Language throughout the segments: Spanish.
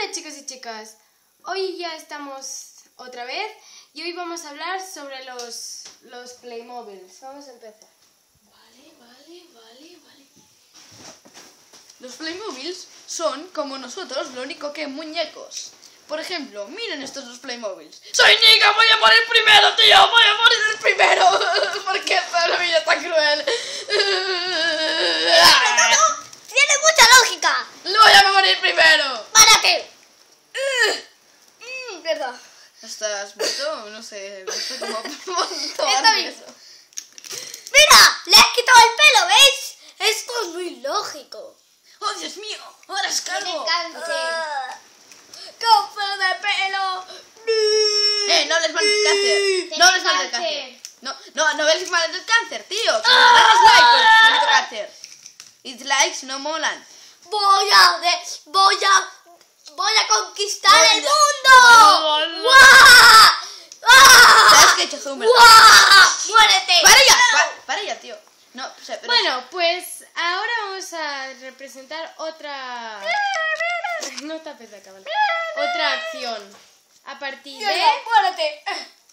Hola chicos y chicas, hoy ya estamos otra vez y hoy vamos a hablar sobre los Playmobiles. Vamos a empezar. Vale. Los Playmobiles son, como nosotros, lo único que muñecos. Por ejemplo, miren estos dos Playmobiles. ¡Soy Nika! ¡Voy a morir primero, tío! ¡Voy a morir el primero! ¿Por qué la vida es tan cruel? ¡Tiene mucha lógica! ¡Voy a morir primero! ¡Párate! Perdón. ¿Estás muerto? No sé cómo Está tomar bien. eso. ¡Mira! ¡Le has quitado el pelo! ¿Veis? Esto es muy lógico. ¡Oh, Dios mío! ¡Ahora es calvo! ¡Cáncer de pelo! No les mal el cáncer. No les mal el cáncer. cáncer. No les mal el cáncer, tío. Que no das like con el maldito cáncer. Y dislikes no molan. Voy a conquistar el mundo. ¡Guau! ¿Sabes qué he hecho zoom, verdad? ¡Guau! ¡Muérete! Para ya, tío. No, o sea, pero Bueno, pues ahora vamos a representar otra... No tapes la cámara. Otra acción. A partir de... ¡Muérete!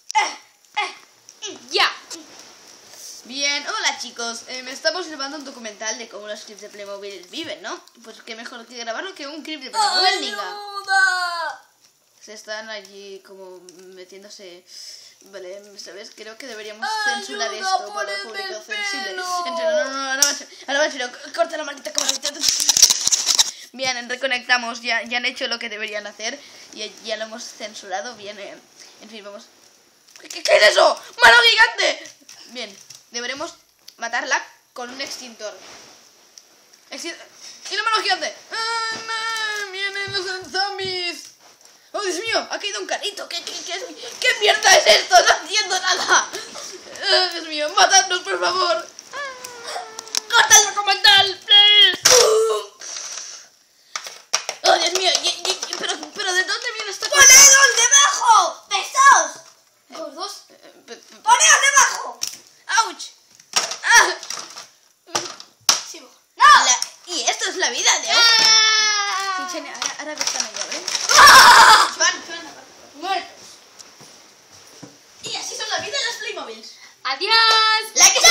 ¡Ya! Bien, hola chicos. Estamos grabando un documental de cómo los clips de Playmobil viven, ¿no? Pues qué mejor que grabarlo que un clip de Playmobil, Nika. ¡Ayuda! Se están allí como metiéndose... Vale, ¿sabes? Creo que deberíamos censurar Ayuda, esto para ponete público el sensible. pelo. Ahora va en serio, corta la maldita cámara. Bien, reconectamos, ya han hecho lo que deberían hacer y ya lo hemos censurado. Bien, en fin, vamos. ¿Qué es eso? ¡Mano gigante! Bien, deberemos matarla con un extintor. ¡Y la mano gigante! ¡Ah, no! ¡Vienen los zombies! ¡Oh, Dios mío! ¡Ha caído un carrito! ¿Qué mierda es esto? ¡No entiendo nada! ¡Oh, Dios mío! ¡Matadnos, por favor! ¡Corta el documental, please! ¡Oh, Dios mío! ¿Pero de dónde viene esta cosa? ¡Ponedos debajo! ¡Pesaos! ¿Gordos? ¡Poneos debajo! ¡Auch! ¡Ah! Sí, ¡no! ¿Y esto es la vida de hoy? Sí, Chene, ahora que están allá, ¿ven? Van. ¡Muertos! Y así son la vida de los Playmobiles. ¡Adiós! ¡Like